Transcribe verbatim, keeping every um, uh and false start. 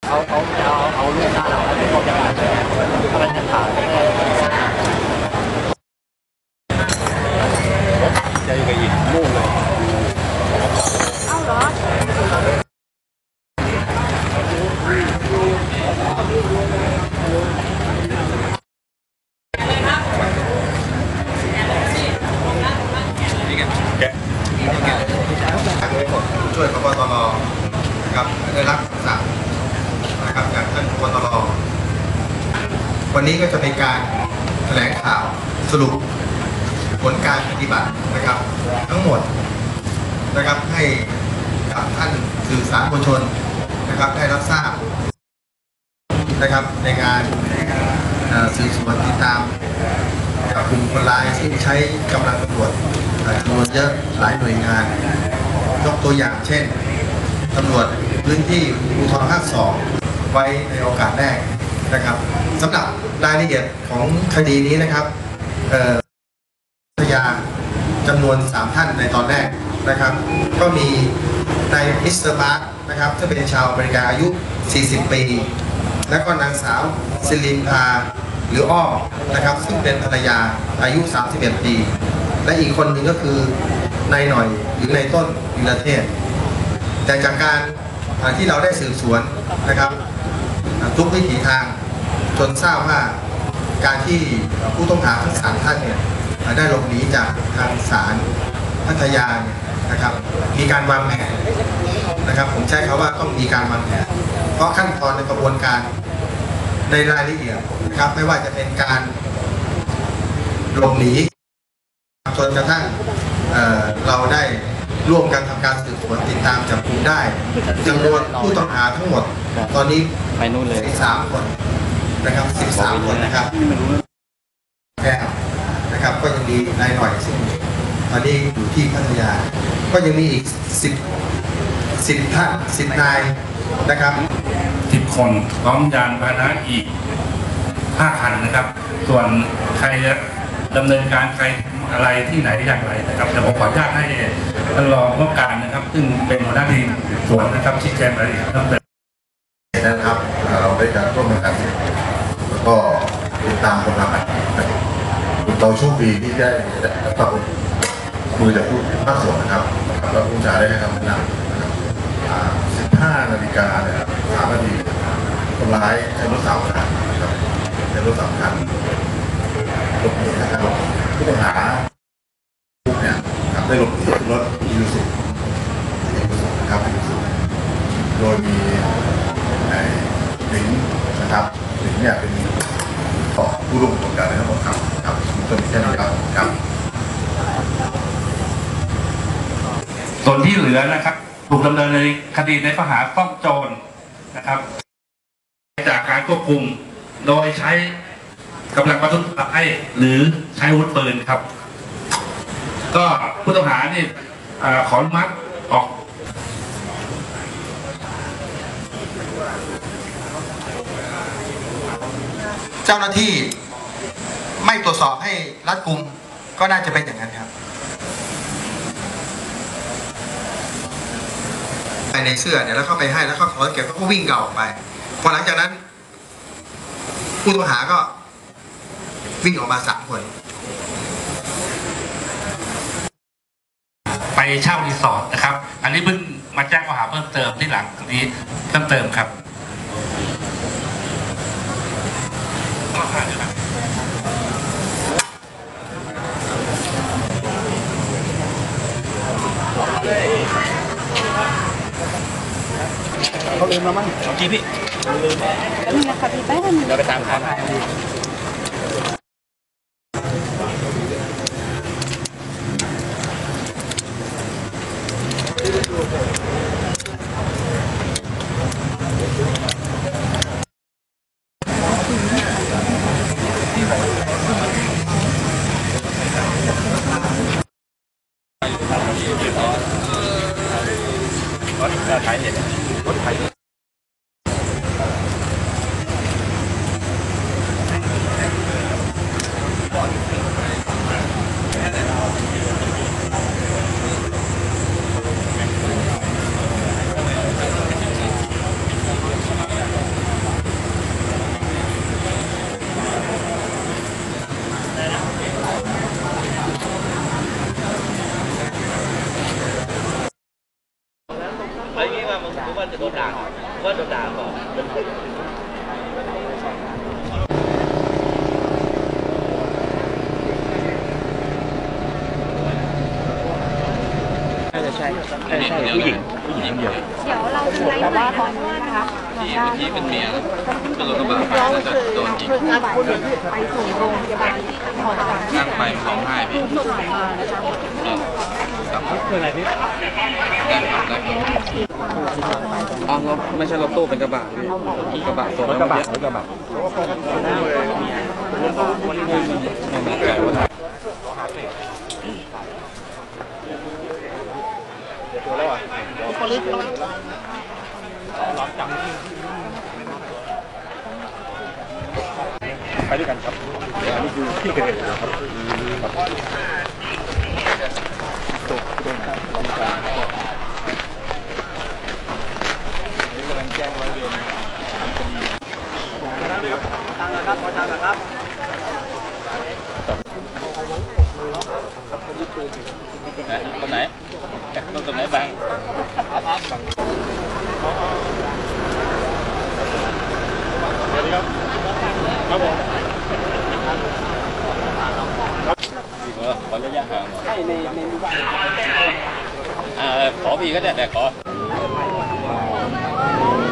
เขาเขาเอาเอาเรื่องหน้าเราไม่เขาจะมาถ้ามันจะผ่านไม่ได้ใจกับหินมุ่งเลยเอ้าเหรอช่วยพบตรนะครับได้รับสั่งนะครับจากท่านพบตรวันนี้ก็จะเป็นการแถลงข่าวสรุปผลการปฏิบัตินะครับทั้งหมดนะครับให้กับท่านสื่อสารมวลชนนะครับได้รับทราบนะครับในงานสืบสวนติดตามกับกลุ่มคนร้ายที่ใช้กำลังตำรวจจำนวนเยอะหลายหน่วยงานยกตัวอย่างเช่นตำรวจพื้นที่ภูธรภาคสองไว้ในโอกาสแรกนะครับสำหรับรายละเอียดของคดีนี้นะครับพยานจำนวนสามท่านในตอนแรกนะครับก็มีนายมิสเตอร์มาร์คนะครับที่เป็นชาวอเมริกาอายุสี่สิบปีและก็นางสาวซิลินพาหรืออ้อนะครับซึ่งเป็นภรรยาอายุสามสิบเอ็ดปีและอีกคนหนึ่งก็คือนายหน่อยหรือนายต้นวิรเทศแต่จากการที่เราได้สืบสวนนะครับทุกวิถีทางจนทราบว่าการที่ผู้ต้องหาทั้งสามท่านเนี่ยได้หลบหนีจากทางศาลพัทยานะครับมีการวางแผนนะครับผมใช้คำว่าต้องมีการวางแผนเพราะขั้นตอนในกระบวนการในรายละเอียดนะครับไม่ว่าจะเป็นการหลบหนีจนกระทั่ง เ, เราได้ร่วมกันทำการสืบสวนติดตามจับกุมได้จำนวนผู้ต้องหาทั้งหมดตอนนี้ไปนู่นเลยสิบสามคนนะครับสิบสามคนนะครับแก้วนะครับก็ยังมีนายหน่อยซึ่งตอนนี้อยู่ที่พัทยาก็ยังมีอีกสิบสิบท่านสิบนายนะครับสิบคนพร้อมยานพาหนะอีกห้าคันนะครับส่วนใครจะดำเนินการใครอะไรที่ไหนอย่างไรนะครับแต่ผมขออนุญาตให้ท่านรองผู้การนะครับซึ่งเป็นหัวหน้าทีมสวนนะครับชี้แจงรายละเอียดเพิ่มเติมนะครับเราได้การร่วมกันแล้วก็ติดตามคนทำงานเราโชคดีที่ได้รับมือจากผู้ภาคส่วนนะครับแล้วผู้จ่าได้ให้คำแนะนำนะครับสิบห้านาฬิกาเนี่ยสามนาทีคนร้ายใช้รถสามคันนะครับใช้รถสามคันหลบหนีนะครับผู้ต้องหาพวกเนี่ยได้หลบหนีรถยูสุนะครับโดยมีในหลิงนะครับหลิงเนี่ยเป็นผู้ร่วมกระบวนการในทั้งหมดครับครับจนแค่นี้ครับครับส่วนที่เหลือนะครับถูกดำเนินในคดีในข้อหาซ่องโจรนะครับจากการควบคุมโดยใช้กำลังประทุษร้ายหรือใช้อาวุธปืนครับก็ผู้ต้องหานี่ขออนุมัติออกเจ้าหน้าที่ไม่ตรวจสอบให้รัดกุมก็น่าจะเป็นอย่างนั้นครับไปในเสื้อเนี่ยแล้วเข้าไปให้แล้วเขาขอเก็บก็วิ่งเก่าออกไปพอหลังจากนั้นผู้ต้องหาก็วิ่งออกมาสามคนไปเช่ารีสอร์ทนะครับอันนี้เพิ่งมาแจ้งข้อหาเพิ่มเติมที่หลังนี้เพิ่มเติมครับเขาลืมแล้วมั้งจีพี่ลืมนี่นะคะพี่แป้งเราไปตามเขารถไถเห็นรถไถคว่าโดนด่าก่อนน่าจะใช่น่าจะใช่ผู้หญิงผู้หญิงเดียวเดี๋ยวเราจะไล่แต่ว่าตอนนี้นะคะทางด้านที่เป็นเมียเป็นรถกระบะเราน่าจะคือโดนยิงนำผู้ไปส่งโรงพยาบาลที่ของการนั่งไปร้องไห้พี่ที่ผ่านมานะคะกลับคืออะไรพี่ได้ครับได้ครับอ๋อรถไม่ใช่รถตู้เป็นกระบะพี่กระบะส่งรถกระบะรถกระบะไม่ไกลว่าไปด้วยกันครับเดี๋ยวอันนี้คือที่เกิดเหตุนะครับตกตรงนี้กำลังแจ้งร้อยเวรทางนะครับขอทางนะครับคนไหนต้องตรงไหนบ้างสวัสดีครับครับผมขอระยะห่างให้ในในหมู่บ้านอ่าขอพี่ก็ได้แต่ขอ